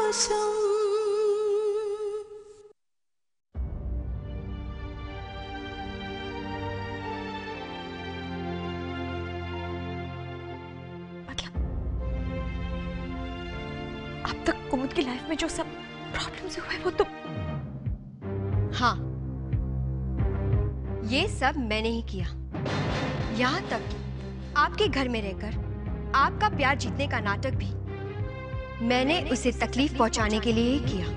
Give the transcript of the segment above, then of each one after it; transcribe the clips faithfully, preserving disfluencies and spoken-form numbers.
कुसुम। अब तक कुमुद की लाइफ में जो सब प्रॉब्लम्स हुए वो तो हाँ, ये सब मैंने ही किया। यहाँ तक कि आपके घर में रहकर आपका प्यार जीतने का नाटक भी मैंने उसे तकलीफ पहुंचाने के लिए ही किया।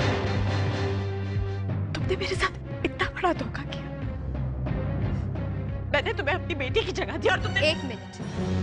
तुमने मेरे साथ इतना बड़ा धोखा किया। मैंने तुम्हें अपनी बेटी की जगह दी और तुमने। एक मिनट,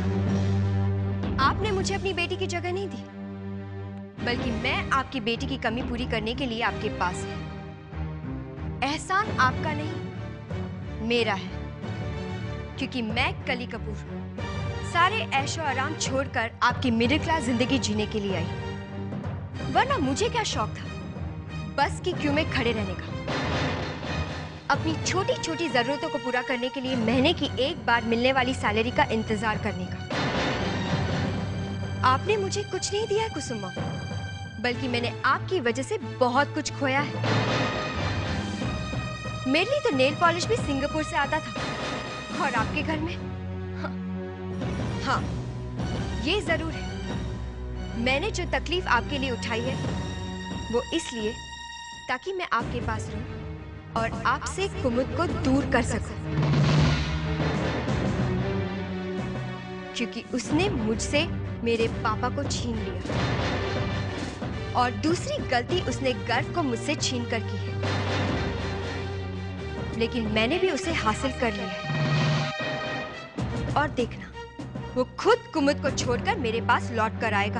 आपने मुझे अपनी बेटी की जगह नहीं दी, बल्कि मैं आपकी बेटी की कमी पूरी करने के लिए आपके पास है। एहसान आपका नहीं, मेरा है, क्योंकि मैं कली कपूर सारे ऐशो आराम छोड़कर आपकी मिडिल क्लास जिंदगी जीने के लिए आई। वरना मुझे क्या शौक था बस की क्यू में खड़े रहने का, अपनी छोटी छोटी जरूरतों को पूरा करने के लिए महीने की एक बार मिलने वाली सैलरी का इंतजार करने का। आपने मुझे कुछ नहीं दिया है कुसुम, बल्कि मैंने आपकी वजह से बहुत कुछ खोया है। मेरे लिए तो नेल पॉलिश भी सिंगापुर से आता था, और आपके घर में हाँ, हाँ ये जरूर है, मैंने जो तकलीफ आपके लिए उठाई है वो इसलिए ताकि मैं आपके पास रहूं और आपसे कुमुद को दूर कर सकूं, क्योंकि उसने मुझसे मेरे पापा को छीन लिया और दूसरी गलती उसने गर्व को मुझसे छीन कर की है, लेकिन मैंने भी उसे हासिल कर लिया है। और देखना, वो खुद कुमुद को छोड़कर मेरे पास लौट कर आएगा।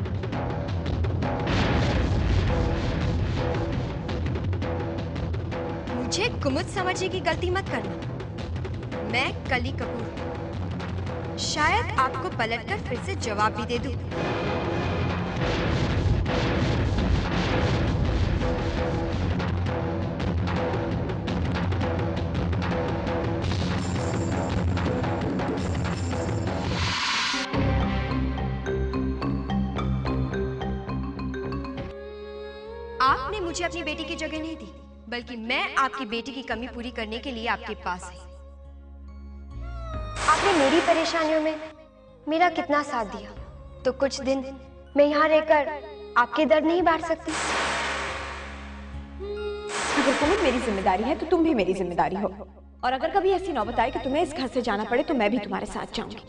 मुझे कुमुद समझने की गलती मत करना। मैं कली कपूर शायद आपको पलटकर फिर से जवाब भी दे दूं। आपने मुझे अपनी बेटी की जगह नहीं दी, बल्कि मैं आपकी बेटी की कमी पूरी करने के लिए आपके पास आई। आपने मेरी परेशानियों में मेरा कितना साथ दिया, तो कुछ दिन मैं यहाँ रहकर आपके दर्द नहीं बांट सकती। अगर कुमुद मेरी जिम्मेदारी है तो तुम भी मेरी जिम्मेदारी हो, और अगर कभी ऐसी नौबत आए कि तुम्हें इस घर से जाना पड़े तो मैं भी तुम्हारे साथ जाऊंगी।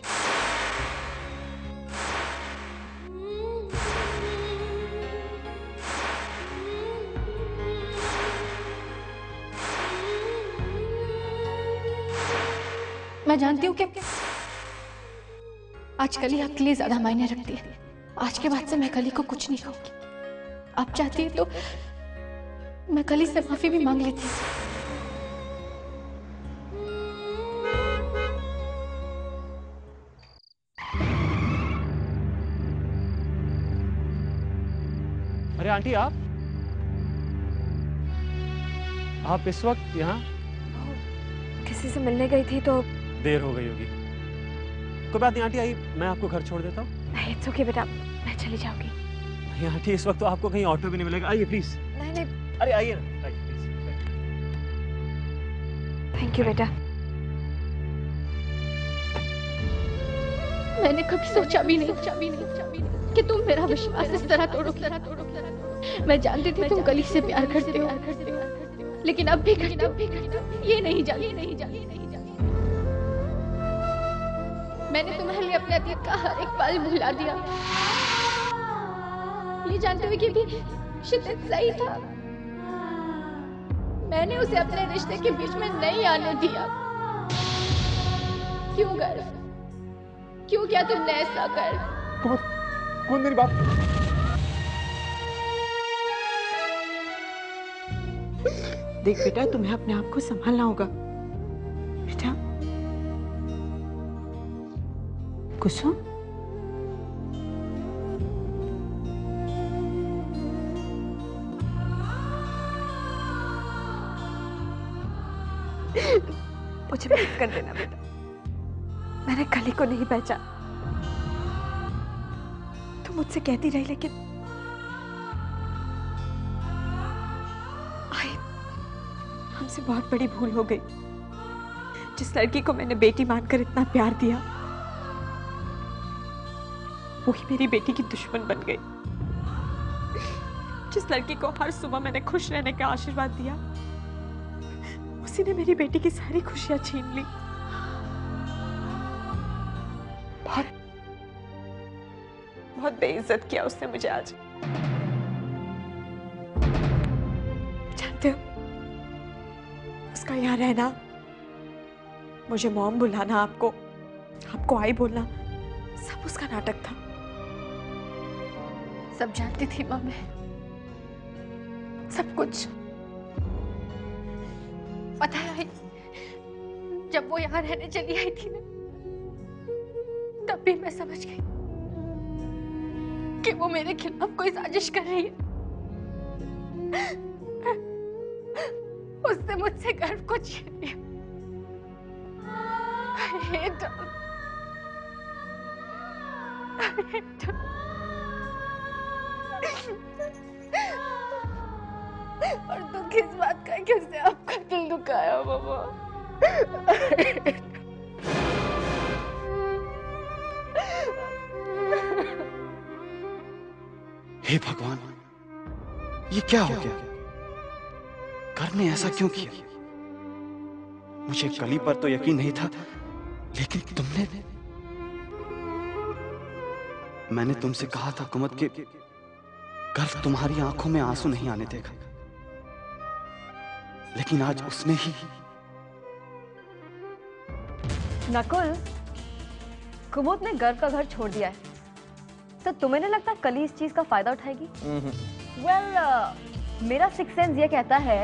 मैं जानती हूँ कि आज कली आपके लिए ज्यादा मायने रखती है। आज के बाद से मैं कली को कुछ नहीं कहूंगी। आप चाहती है तो मैं कली से माफी भी मांग लेती हूँ। अरे आंटी, आप आप इस वक्त यहाँ? किसी से मिलने गई थी तो देर हो गई होगी। कोई बात नहीं आंटी, आइए मैं आपको घर छोड़ देता हूँ। नहीं, इट्स ओके बेटा, मैं चली जाऊंगी। नहीं आंटी, इस वक्त तो आपको कहीं ऑटो भी नहीं मिलेगा। आइए प्लीज। नहीं नहीं, अरे आइए ना, आइए प्लीज। थैंक यू बेटा। मैंने कभी सोचा भी नहीं, सोचा भी नहीं कि तुम मेरा विश्वास इस तरह तोड़ोगे। मैं जानती थी तुम कली से प्यार करते हो, लेकिन अब भी करते हो, ये नहीं जानती, नहीं जानती। मैंने तुम्हारे लिए अपने अतीत का हर एक पल भुला दिया, ये जानते हुए कि भी शिद्दत सही था। मैंने उसे अपने रिश्ते के बीच में नहीं आने दिया। क्यों कर क्यों किया तुमने ऐसा कर? कुमुद, कुमुद मेरी बात। देख बेटा, तुम्हें अपने आप को संभालना होगा। बेटा कुसुम, मुझे माफ कर देना बेटा, मैंने कली को नहीं पहचाना। तुम मुझसे कहती रही, लेकिन हमसे बहुत बड़ी भूल हो गई। जिस लड़की को मैंने बेटी मानकर इतना प्यार दिया, वही मेरी बेटी की दुश्मन बन गई। जिस लड़की को हर सुबह मैंने खुश रहने का आशीर्वाद दिया, उसी ने मेरी बेटी की सारी खुशियां छीन ली। बहुत बहुत बेइज्जत किया उसने मुझे आज। जानते हो, उसका यहाँ रहना, मुझे मॉम बुलाना, आपको आपको आई बोलना, सब उसका नाटक था। सब जानती थी माँ मैं, सब कुछ पता है। जब वो यहाँ रहने चली आई थी ना, तब भी मैं समझ गई कि वो मेरे खिलाफ कोई साजिश कर रही है। उसने मुझसे गर्व को छीन लिया। I hate her. I hate her. और दुख इस बात का कि उसने आपका दिल दुखाया मामा। हे भगवान, ये क्या हो गया? घर ने ऐसा क्यों किया? मुझे कली पर तो यकीन नहीं था, लेकिन तुमने मैंने तुमसे कहा था कुमुद के गर्व तुम्हारी आंखों में आंसू नहीं आने देगा, लेकिन आज उसने ही। नकुल, कुमुद ने गर्व का घर छोड़ दिया है, तो तुम्हें नहीं लगता कली इस चीज का फायदा उठाएगी? वेल, well, uh, मेरा सिक्स सेंस ये कहता है।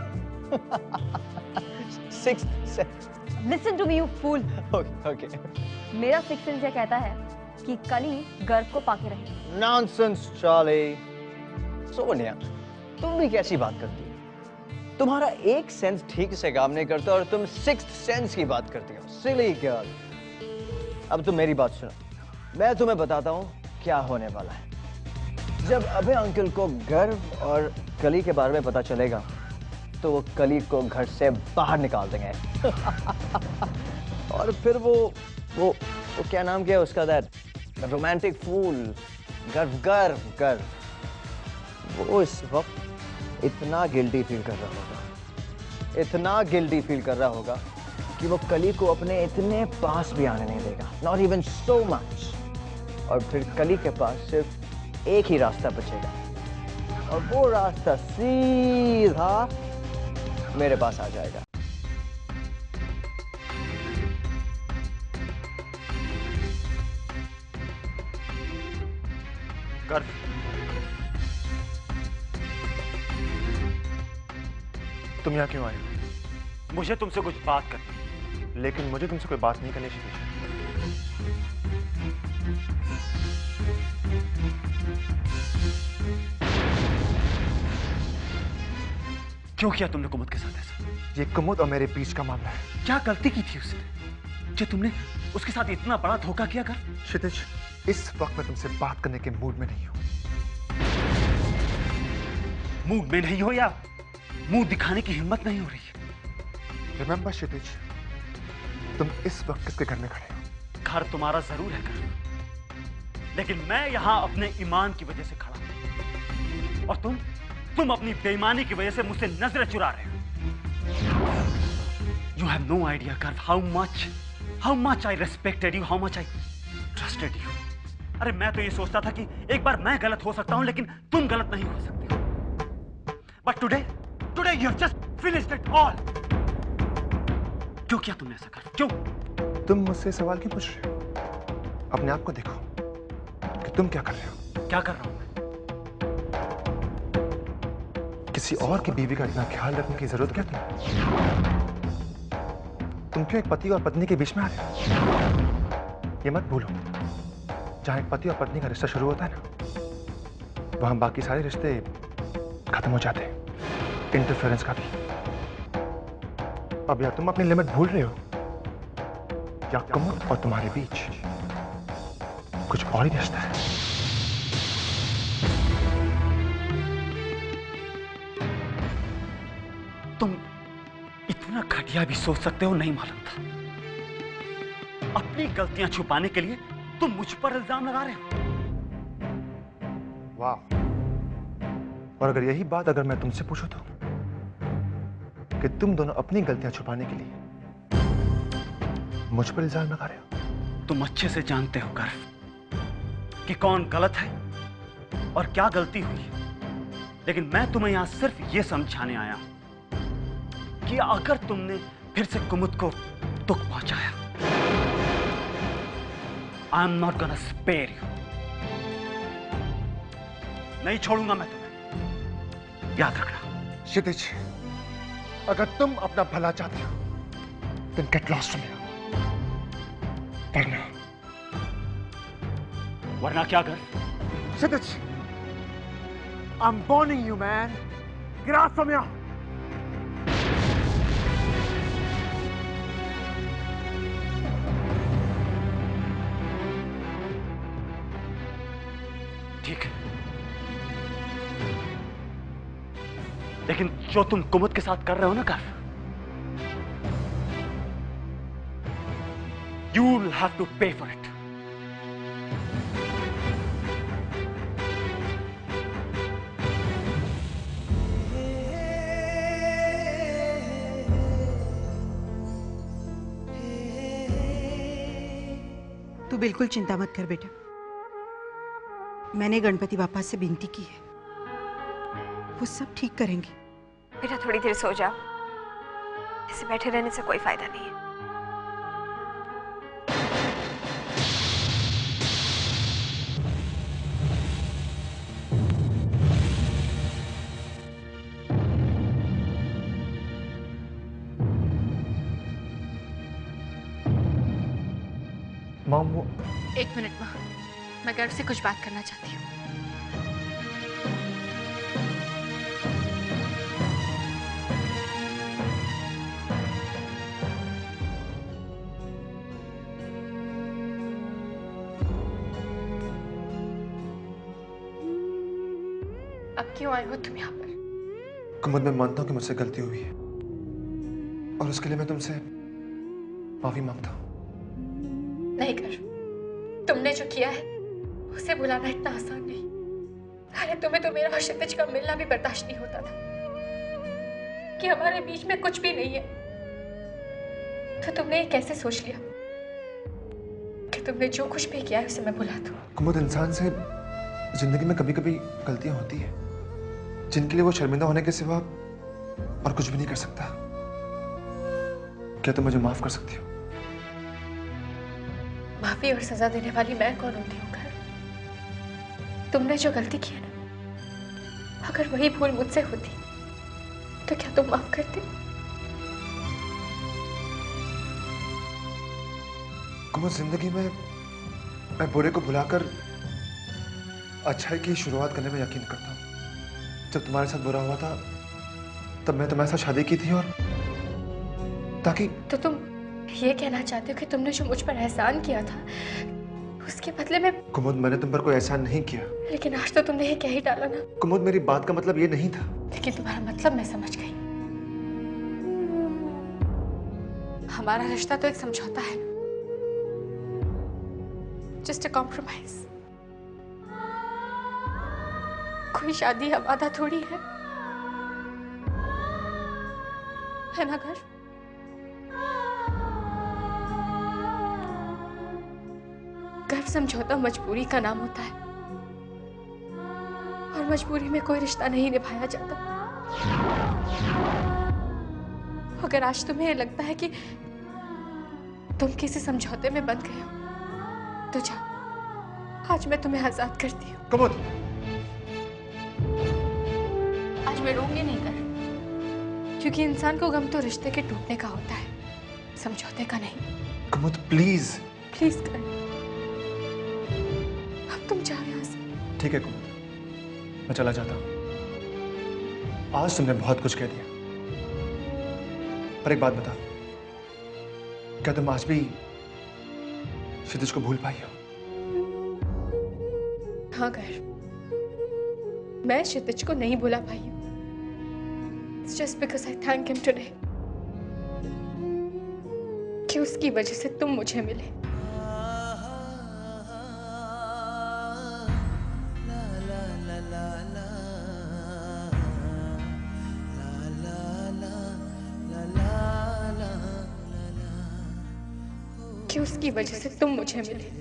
Six sense? Listen to me you fool. Okay okay. मेरा सिक्स सेंस ये कहता है कि कली गर्व को पाके रहे। Nonsense Charlie. सोनिया, तुम भी कैसी बात करती हो? तुम्हारा एक सेंस ठीक से काम नहीं करता और तुम सिक्स्थ सेंस की बात करती हो। Silly girl. अब तुम मेरी बात सुनो, मैं तुम्हें बताता हूँ क्या होने वाला है। जब अभय अंकल को गर्व और कली के बारे में पता चलेगा, तो वो कली को घर से बाहर निकाल देंगे। और फिर वो वो वो क्या नाम क्या है उसका, दैट रोमांटिक फूल, गर्व गर्व गर्व, वो इस वक्त इतना गिल्टी फील कर रहा होगा, इतना गिल्टी फील कर रहा होगा कि वो कली को अपने इतने पास भी आने नहीं देगा, नॉट इवन सो मच। और फिर कली के पास सिर्फ एक ही रास्ता बचेगा, और वो रास्ता सीधा मेरे पास आ जाएगा। गर्व, तुम यहाँ क्यों आए? मुझे तुमसे कुछ बात करनी। लेकिन मुझे तुमसे कोई बात नहीं करनी चाहिए। क्यों किया तुमने कुमुद के साथ ऐसा? ये कुमुद और मेरे बीच का मामला है। क्या गलती की थी उसने जो तुमने उसके साथ इतना बड़ा धोखा किया? कर क्षितिज, इस वक्त मैं तुमसे बात करने के मूड में नहीं हूं। मूड में नहीं हो या मुंह दिखाने की हिम्मत नहीं हो रही है? रिमेंबर क्षितिज, तुम इस वक्त किसके घर में खड़े हो? घर तुम्हारा जरूर है घर, लेकिन मैं यहां अपने ईमान की वजह से खड़ा हूं, और तुम तुम अपनी बेईमानी की वजह से मुझसे नजरें चुरा रहे हो। You have no idea, Garv, how much, how much I respected you, how much I trusted you. अरे मैं तो ये सोचता था कि एक बार मैं गलत हो सकता हूं, लेकिन तुम गलत नहीं हो सकते हो। But today, today you have just finished it all. क्यों किया तुमने ऐसा, Garv? क्यों? तुम मुझसे सवाल क्यों पूछ रहे हो? अपने आप को देखो कि तुम क्या कर रहे हो। क्या कर रहा हूं मैं? किसी और की बीवी का इतना ख्याल रखने की जरूरत क्या तुम्हें? तुम क्यों एक पति और पत्नी के बीच में आ रहे हो? ये मत भूलो, जहां एक पति और पत्नी का रिश्ता शुरू होता है ना, वहां बाकी सारे रिश्ते खत्म हो जाते हैं, इंटरफेरेंस का भी। अब या तुम अपनी लिमिट भूल रहे हो, या कुमुद और तुम्हारे बीच कुछ और ही रिश्ता है। तुम कितना घटिया भी सोच सकते हो नहीं मालूम था। अपनी गलतियां छुपाने के लिए तुम मुझ पर इल्जाम लगा रहे हो। वाह। और अगर यही बात अगर मैं तुमसे पूछूं तो कि तुम दोनों अपनी गलतियां छुपाने के लिए मुझ पर इल्जाम लगा रहे हो। तुम अच्छे से जानते हो गर्व कि कौन गलत है और क्या गलती हुई है, लेकिन मैं तुम्हें यहां सिर्फ यह समझाने आया हूं कि अगर तुमने फिर से कुमुद को दुख पहुंचाया, I am not gonna spare you. नहीं छोड़ूंगा मैं तुम्हें, याद रखना। क्षितिज, अगर तुम अपना भला चाहते हो then get lost from here. वरना वरना क्या कर? क्षितिज, I'm warning you, man. Get out from here. ठीक है, लेकिन जो तुम कुमुद के साथ कर रहे हो ना कर, you'll have to pay for it. तू बिल्कुल चिंता मत कर बेटा, मैंने गणपति बापा से विनती की है, वो सब ठीक करेंगे। बेटा थोड़ी देर सो जाओ, ऐसे बैठे रहने से कोई फायदा नहीं है। मॉम, वो एक मिनट माँ, मैं गर्व से कुछ बात करना चाहती हूँ। अब क्यों आए हो तुम यहाँ पर? कुमुद, मैं मानता हूँ कि मुझसे गलती हुई है और उसके लिए मैं तुमसे माफी मांगता हूँ। नहीं कर, तुमने जो किया है उसे भुलाना इतना आसान नहीं। अरे तुम्हें तो मेरा और क्षितिज का मिलना भी बर्दाश्त नहीं होता था कि हमारे बीच में कुछ भी नहीं है, तो तुमने ये कैसे सोच लिया कि तुमने जो कुछ भी किया है उसे मैं भुला दूं? कुमुद, इंसान से जिंदगी में कभी कभी गलतियां होती है जिनके लिए वो शर्मिंदा होने के सिवा और कुछ भी नहीं कर सकता। क्या तुम मुझे माफ कर सकती हो? माफी और सजा देने वाली मैं कौन होती हूँ घर? तुमने जो गलती की है ना, अगर वही भूल मुझसे होती तो क्या तुम माफ करते? कुमुद, जिंदगी में मैं बुरे को भुलाकर अच्छाई की शुरुआत करने में यकीन करता हूँ। जब तुम्हारे साथ बुरा हुआ था तब मैं तुम्हारे साथ शादी की थी, और ताकि तो तुम ये कहना चाहते हो कि तुमने जो मुझ पर एहसान किया था उसके बदले में? कुमुद, मैंने तुम पर कोई एहसान नहीं किया। लेकिन आज तो तुमने ये कह ही डाला ना। कुमुद, मेरी बात का मतलब ये नहीं था। लेकिन तुम्हारा मतलब मैं समझ गई। हमारा रिश्ता तो एक समझौता है, जस्ट अ कॉम्प्रोमाइज। कोई शादी या वादा थोड़ी है, है ना घर? घर समझौता मजबूरी का नाम होता है, और मजबूरी में कोई रिश्ता नहीं निभाया जाता। अगर आज तुम्हें लगता है कि तुम किसी समझौते में बंध गए हो तो जाओ, आज मैं तुम्हें आजाद करती हूँ। कुमुद, आज मैं रोऊंगी नहीं कर, क्योंकि इंसान को गम तो रिश्ते के टूटने का होता है, समझौते का नहीं। कुमुद, प्लीज प्लीज कर, अब तुम जाओ यहाँ से। ठीक है कुमुद, मैं चला जाता हूँ। आज तुमने बहुत कुछ कह दिया, पर एक बात बताओ, क्या तुम आज भी क्षितिज को भूल पाई हो? हाँ कर, मैं क्षितिज को नहीं भुला पाई हूँ। It's just because I thank him today. कि उसकी वजह से तुम मुझे मिले। कि उसकी वजह से तुम मुझे मिले।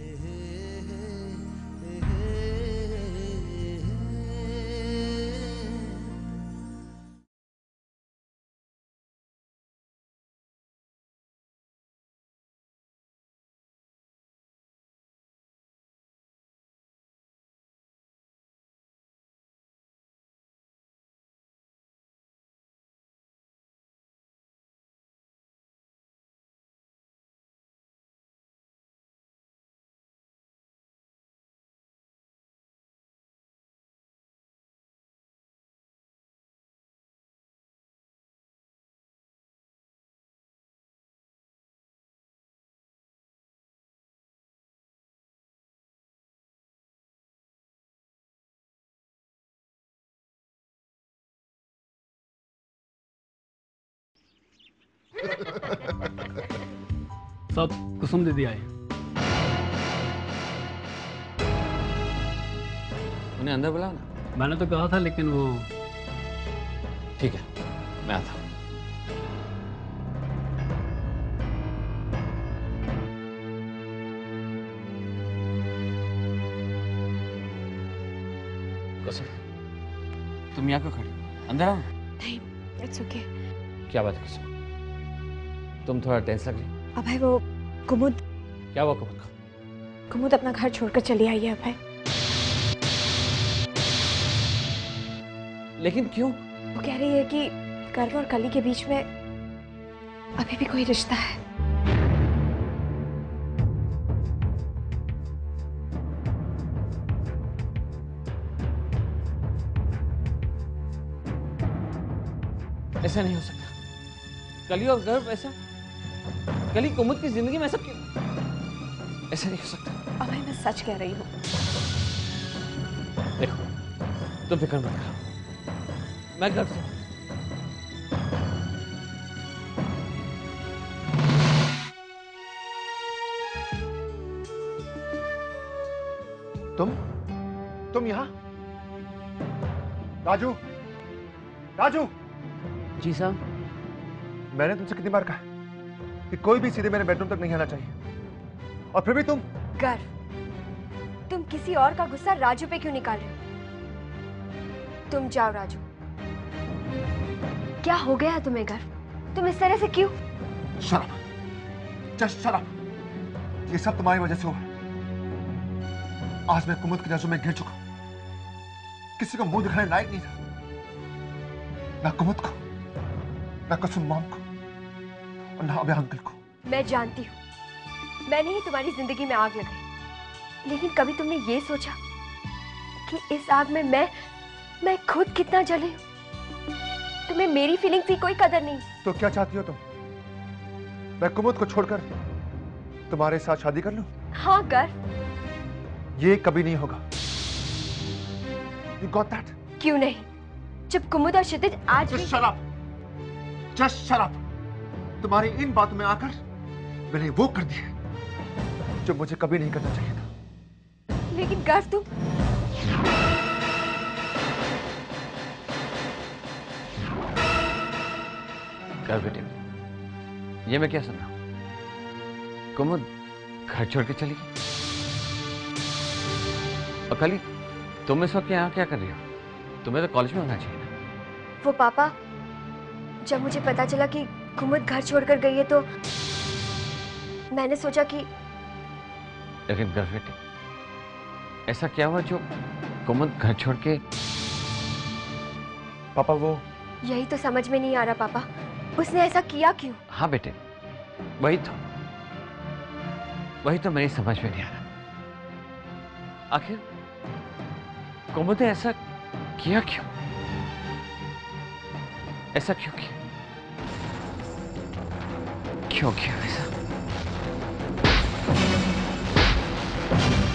सब कुसुम दीदी आई। उन्हें अंदर बुलाओ ना। मैंने तो कहा था लेकिन वो। ठीक है, मैं आता हूँ। कुसुम, तुम यहाँ क्यों खड़ी हो? अंदर आओ। नहीं, इट्स ओके। क्या बात है कुसुम? तुम थोड़ा टेंस लग रही। अभय, वो कुमुद। क्या हुआ कुमुद को? कुमुद अपना घर छोड़कर चली आई है अभय। लेकिन क्यों? वो कह रही है कि कर्व और कली के बीच में अभी भी कोई रिश्ता है। ऐसा नहीं हो सकता। कली और गर्व ऐसा? कली कुमुद की जिंदगी में ऐसा क्यों? ऐसा नहीं हो सकता। अभय, मैं सच कह रही हूँ। देखो, तुम फिक्र मत करो, मैं घर से। तुम तुम यहाँ? राजू, राजू। जी साहब। मैंने तुमसे कितनी बार कहा कि कोई भी सीधे मेरे बेडरूम तक नहीं आना चाहिए, और फिर भी तुम। गर्व, तुम किसी और का गुस्सा राजू पे क्यों निकाल रहे हो? तुम जाओ राजू। क्या हो गया है तुम्हें गर्व? तुम इस तरह से क्यों? शराब, जस्ट शराब। ये सब तुम्हारी वजह से हुआ। आज मैं कुमुद की नजरों में गिर चुका। किसी को मुंह दिखाने लायक नहीं था, ना कुमुद को, ना कुसुम मॉम को, और ना अभय अंकल को। मैं जानती हूँ मैंने ही तुम्हारी जिंदगी में आग लगाई, लेकिन कभी तुमने ये सोचा कि इस आग में मैं मैं खुद कितना जली हूँ? तुम्हें मेरी फीलिंग्स की कोई कदर नहीं। तो क्या चाहती हो तुम? मैं कुमुद को छोड़कर तुम्हारे साथ शादी कर लूं? हाँ कर। ये कभी नहीं होगा। You got that? क्यों नहीं? जब कुमुद और क्षितिज आज भी... Just shut up. Just shut up. तुम्हारी इन बातों में आकर मैंने वो कर दिया जो मुझे कभी नहीं करना चाहिए था। लेकिन गर्व, तुम कर बेटे, ये मैं क्या सुन रहा हूँ? कुमुद घर छोड़ के चली गई? और कली, तुम इस वक्त यहाँ क्या कर रही हो? तुम्हें तो कॉलेज में होना चाहिए ना। वो पापा, जब मुझे पता चला कि कुमुद घर छोड़कर गई है तो मैंने सोचा कि। लेकिन गर्व बेटे, ऐसा क्या हुआ जो कुमुद घर छोड़ के? पापा वो। यही तो समझ में नहीं आ रहा पापा, उसने ऐसा किया क्यों? हाँ बेटे, वही तो वही तो मेरी समझ में नहीं आ रहा। आखिर कुमुद ने ऐसा किया क्यों? ऐसा क्यों किया? क्यों किया ऐसा?